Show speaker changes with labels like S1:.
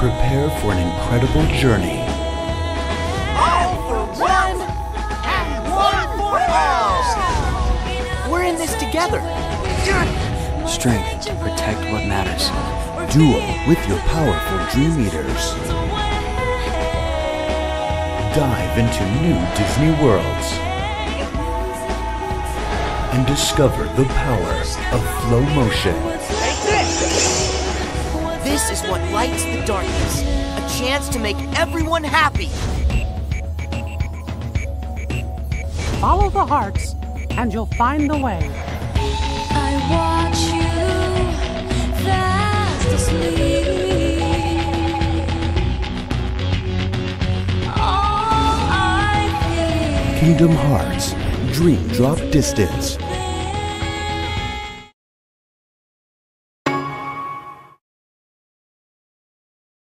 S1: Prepare for an incredible journey.
S2: All for one, and one for all! We're in this together.
S3: Strength to protect what matters.
S1: Duel with your powerful Dream Eaters. Dive into new Disney worlds and discover the power of flow motion.
S2: This is what lights the darkness. A chance to make everyone happy.
S4: Follow the hearts, and you'll find the way.
S5: I watch you fast asleep. All I feel
S1: Kingdom Hearts, Dream Drop Distance.